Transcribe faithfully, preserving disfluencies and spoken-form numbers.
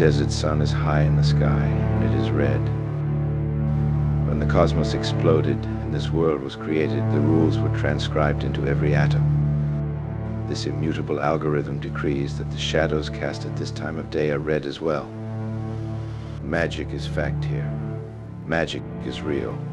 desert sun is high in the sky, and it is red. When the cosmos exploded and this world was created, the rules were transcribed into every atom. This immutable algorithm decrees that the shadows cast at this time of day are red as well. Magic is fact here. Magic is real.